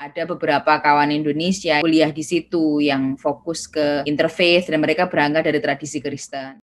Ada beberapa kawan Indonesia kuliah di situ yang fokus ke interfaith dan mereka berangkat dari tradisi Kristen.